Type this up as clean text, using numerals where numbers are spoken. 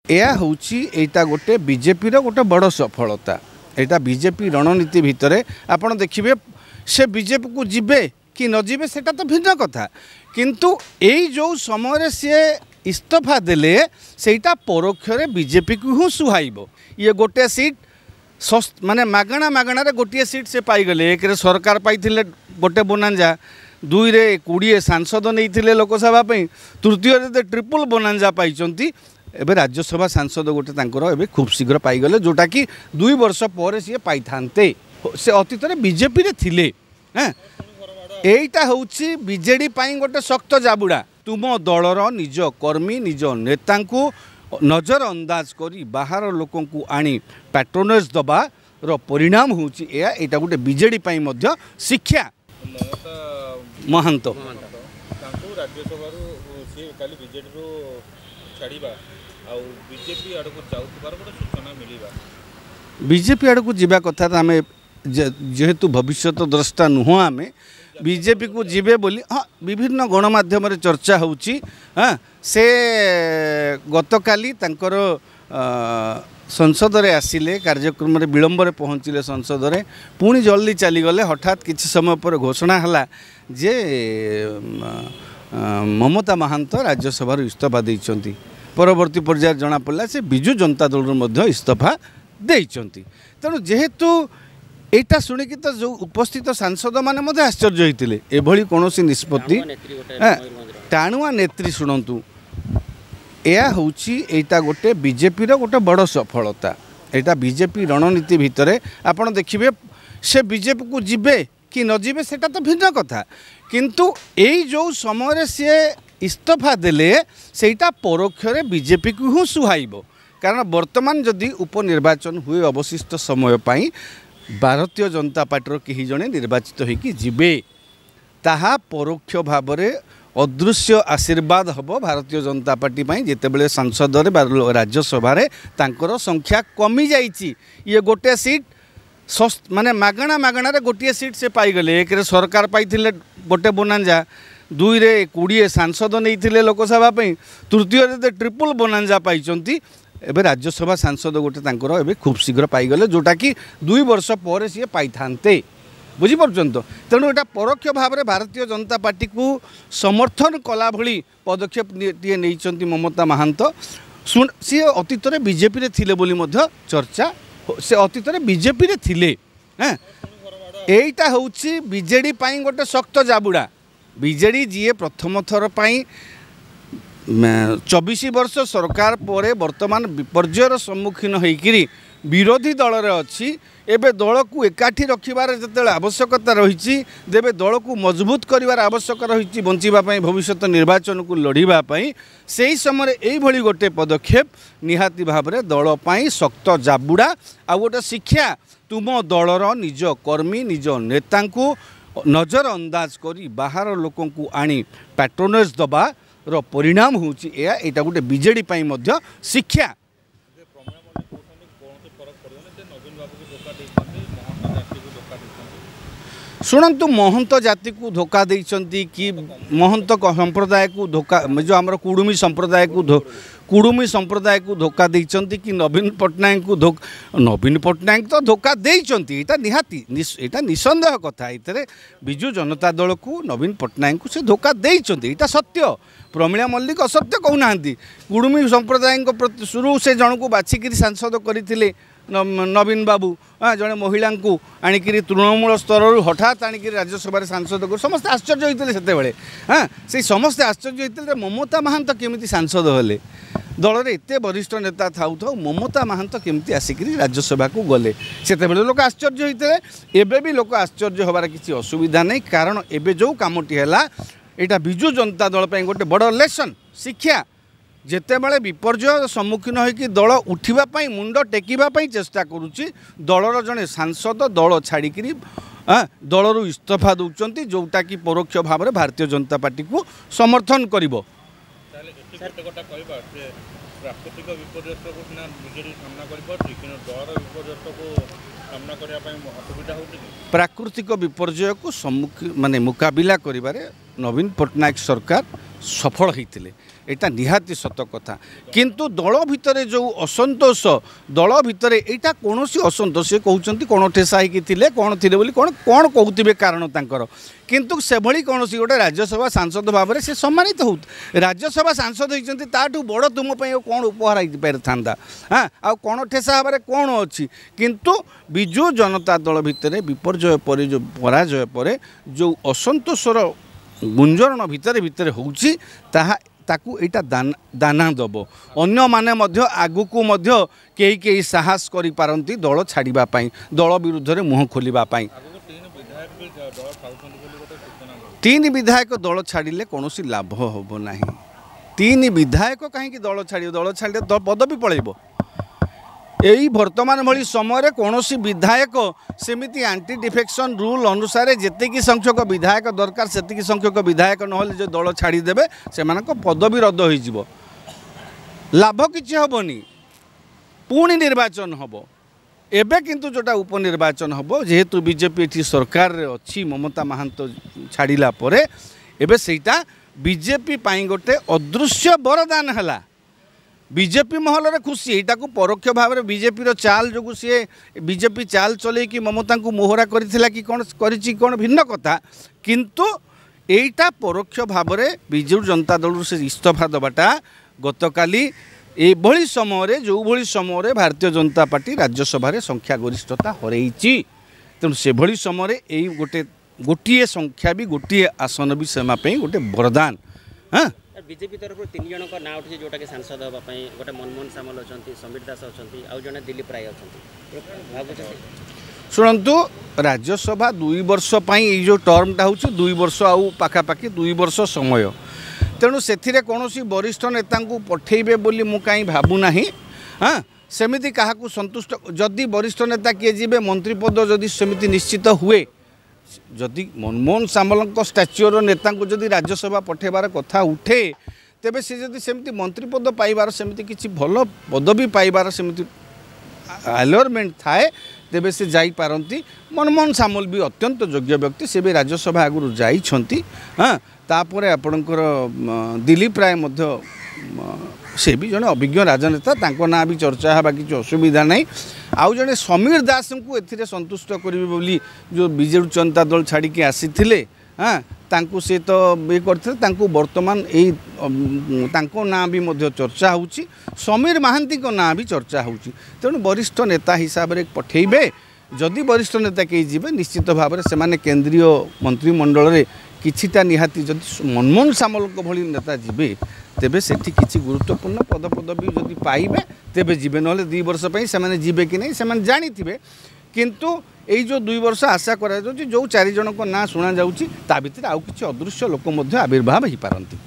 यह हूँ यहाँ गोटे बीजेपी गोटे बड़ सफलता। यहाँ बीजेपी रणनीति भितर आपड़ देखिए से बीजेपी को जीवे कि न जीवे सेटा तो भिन्न कथा, किंतु यही जो समय सी इस्तीफा देले सेटा परोक्ष बीजेपी को ही सुहाइब। ये गोटे सीट माने मागणा मागणार गोटे सीट से पाईगले। एक सरकार पाई गोटे बोनांजा, दुई रे 20 सांसद नहीं लोकसभा, तृतीय ट्रिपल बोनांजा पाई। एबे राज्यसभा सांसद गोटे एबे खूब शीघ्र पाईगले, जोटा कि 2 वर्ष पर सी पाई थांते। से अतीत बीजेपी रे थिले। एटा होउची बीजेडी पाई गोटे शक्त जाबुड़ा। तुम दलर निज कर्मी निज नेता नजर अंदाज करी बाहर लोकों को आनी पैट्रोनेज दबा रो परिणाम होउची एटा गोटे बीजेडी पाई मध्य शिक्षा। महंत राज्यसभा काली बीजेडी रो छाड़ीबा आ बीजेपी आड़ को जाउतबार गोटे सूचना मिलिबा। बीजेपी आड़ को जीवा कथा आम जेहेतु भविष्य द्रष्टा नुह आम बीजेपी को जीवे बोली। हाँ, विभिन्न गणमाध्यम चर्चा होउची। हाँ, से गतकाली तांकर संसद रे आसिले, कार्यक्रम रे विलंब रे पहुँचले संसद रे, पुणी जल्दी चलीगले। हठात किसी समय पर घोषणा हला जे ममता महांत राज्यसभा इस्तीफा देइचंती। परवर्ती पर्याय जना पड़ला से बिजु जनता दल मध्य इस्तीफा देइचंती। तेणु जेहेतु एटा शुणिकी तो जो उपस्थित सांसद माने मध्य आश्चर्य होइतिले एभली कोनोसी निष्पत्ति। टाणुआ नेत्री शुणंतु, यह हूँ यहाँ गोटे बीजेपी गोटे बड़ सफलता। यहाँ बीजेपी रणनीति भितर आपड़ देखिए से बीजेपी को जीवे कि न जीवे सेटा तो भिन्न कथा, किंतु यही जो समय सी इस्तीफा देले सेटा परोक्ष बीजेपी को ही सुहाइब। कारण वर्तमान जदि उपनिर्वाचन हुए अवशिष्ट समय पाई भारतीय जनता पार्टी कहीं जड़े निर्वाचित होगी जीवे, ताहा परोक्ष भाव में अदृश्य आशीर्वाद हम भारतीय जनता पार्टी जितेबले सांसद राज्यसभा तांकर संख्या कमी जाइए। ये गोटे सीट माने मागणा मागणार गोटे सीट से पाईगले। एक सरकार पाई गोटे बोनांजा, दुई रे 20 सांसद नहीं लोकसभा, तृतीय ट्रिपल बोनांजा पाई। एबे राज्यसभा सांसद गोटे एबे खूब शीघ्र पाईगले, जोटा कि 2 वर्ष पर सी पाई थांते। बुझीपार्छन तो। तेणु यहाँ परोक्ष भाव में भारतीय जनता पार्टी को समर्थन कला भली पदक्षेप नहीं ममता महांत। सी अतीत बीजेपी रे थिले बोली मध्य चर्चा। से अतीत बीजेपी रे थिले। एटा होउची बीजेडी पाई गोटे शक्त जाबुड़ा। बीजेडी जी प्रथम थर पाई 24 वर्ष सरकार पर वर्तमान विपर्ययर सम्मुखीन होइकिरी विरोधी दल रे अच्छी। एबे दल को एकाठी रखिबार जते आवश्यकता रही, देबे दल को मजबूत करिवार आवश्यक रही बंचिबा पई भविष्यत निर्वाचन को लड़िबा पई। सेही समय एई भली गोटे पदक्षेप निहाती भाव में दल पई शक्त जाबुड़ा आ गोटे शिक्षा। तुम दलर निज कर्मी निज नेता नजर अंदाज करी बाहर लोकों को आनी पैट्रोनेज दबा रो परिणाम होउची एटा गोटे बीजेडी पाई मध्य शिक्षा। शुणु, महंत जाति को धोखा देइचंती कि महंत संप्रदाय को धोखा, जो आमर कुडुमी संप्रदाय को धोखा देइचंती कि नवीन पट्टनायक को नवीन पट्टनायक तो धोखा देइचंती। एटा निहाती एटा निसंदेह कथा। इतरे बिजु जनता दल को नवीन पट्टनायक को से धोखा देइचंती, एटा सत्य। प्रमिला मल्लिक असत्य कहूना। कुडुमी संप्रदाय प्रति शुरू से जन को बाछिकी सांसद करते नवीन बाबू। हाँ, जड़े महिला को आणिकी तृणमूल स्तर हठात आणिकी राज्यसभा सांसद को समस्ते आश्चर्य होते से। हाँ, से समस्ते आश्चर्य होते ममता महांत केमिति सांसद हेले। दल में एत वरिष्ठ नेता थाउ थाउ ममता महांत केमिति आसिक राज्यसभा को गले से लोक आश्चर्य होते। एबे भी लोक आश्चर्य होबार किसी असुविधा नहीं, कारण एबे जो कामटी है यहाँ बिजु जनता दल पर गोटे बड़ लेसन शिक्षा। जेतेबेले विपर्यय सम्मुखीन होइकि दल उठिबापई मुंड टेकिबापई चेष्टा करुच्ची, दलर जड़े सांसद दल छाड़िकी दलरू इस्तीफा दौरान, जोटा कि परोक्ष भाव में भारतीय जनता पार्टी को समर्थन करिबो। प्राकृतिक विपर्यय को बीजेडी सामना दलर विपर्यय सामना असुविधा हो। प्राकृतिक विपर्यय को सम्मुखीन माने मुकाबिला करिबारे नवीन पट्टनायक सरकार सफल होते एटा निहाती सत कथा किंतु दल भितर जो असंतोष दल भितर एटा कौन असंतोष कहते कौन ठेसा होते कौन थे बोली कौन कौन कहते कारण तांकर किंतु से भली कौन गोटे राज्यसभा सांसद भाव में से सम्मानित हो राज्यसभा सांसद होती ताठू बड़ तुम कौन उपहार पारि था हाँ आ कौन ठेसा भाव में कौन अच्छी किंतु विजु जनता दल भितर विपर्यय पर जो पराजय पर जो असंतोषर गुंजरण भितर भितर होउची ताकू एटा दाना दब अन्य माने मध्य आगु को मध्य केही केही साहस करि पारंती दल छाड़िबा पई दल विरुद्ध रे मुह खोलिबा पई 3 विधायक दल छाड़िले कोनोसी लाभ होबो नाही 3 विधायक कहीं दल छाड़िले पदवी पळेबो यही वर्तमान भली समय कौन विधायक सेमिति एंटी डिफेक्शन रूल अनुसार जेतिकी संख्यक विधायक दरकार सेतिकी संख्यक विधायक नहले जो दल छाड़ीदेवे से पदवी रद्द हो लाभ किछि हबनी पुणी निर्वाचन हम एबे किंतु जोटा उपनिर्वाचन हम जेहेतु बीजेपी एठी सरकार रे अच्छी ममता महांत छाड़िला परे एबे सेटा बीजेपी पाई गोटे अदृश्य वरदान हला बीजेपी महल रे खुशी एटा को परोक्ष भाव में बीजेपी रो चाल जो सी बीजेपी चाल चले कि ममता को मोहरा करथिला कि कौन करिछि कौन भिन्न कथा किंतु एटा परोक्ष भाव में बिजु जनता दल से इस्तीफा दबाटा गतकाली एभली समय जो भली समय भारतीय जनता पार्टी राज्यसभा रे संख्या गरिष्ठता हरैछि तेणु से भली समय यही गोटे संख्या भी गोटे आसन भी सेमा गोटे वरदान हाँ बीजेपी तरफ 3 जन का ना उठी जोटा के सांसद होगापी गोटे मनमोहन सामल अच्छा समीर दास अच्छा आउ जड़े दिलीप राय अच्छा शुणु राज्यसभा 2 वर्ष जो टर्मटा हूँ 2 वर्ष आउ पाखापाखि 2 वर्ष समय तेणु से कौन वरिष्ठ नेता को पठेबे बोली मु कहीं भावुना हाँ सेमिति क्या संतुष्ट जदि वरिष्ठ नेता किए जी मंत्री पद जदि सेमिति निश्चित हुए जदि मनमोहन सामल स्टाच्यूर नेता को जदि राज्यसभा पठेबार कथा उठे तेबे से जदि सेमिति मंत्री पद पाइबार सेमिति किछि भल पदवी पाइबार सेमिति अलॉरमेंट थाए तेबे से जाई पारंती मनमोहन सामल भी अत्यंत योग्य व्यक्ति से भी राज्यसभा आगुरु जाइछंती हाँ तापरे आपणकर दिलीप राय मध्य से भी जड़े अभिज्ञ राजनेता तांको ना भी चर्चा हवा किसी असुविधा नहीं आउ जड़े समीर दास को एथिरे संतुष्ट करेंगे बोली जो बीजेपी जनता दल छाड़ी के आसी हाँ तांको से तो ये करते वर्तमान यही ना भी मध्य चर्चा होची समीर महांती को ना भी चर्चा होची तेणु वरिष्ठ नेता हिसाब से पठेबे जदि वरिष्ठ नेता कहीं जी निश्चित भाव में से केंद्रीय मंत्रिमंडल रे किछिटा निहाती जदि मनमोहन सामल को भली नेता जीवे तेबे सेठी किछि गुरुत्वपूर्ण पदपदवी जदि पाइबे तेबे जीवे नहले 2 वर्ष पई से जीवे कि नहीं से जानी थिबे किंतु एई जो 2 वर्ष आशा करा जो 4 जन को ना सुना जाउची ता भितर आउ किछि अदृश्य लोक मध्य आविर्भाव ही पारंती।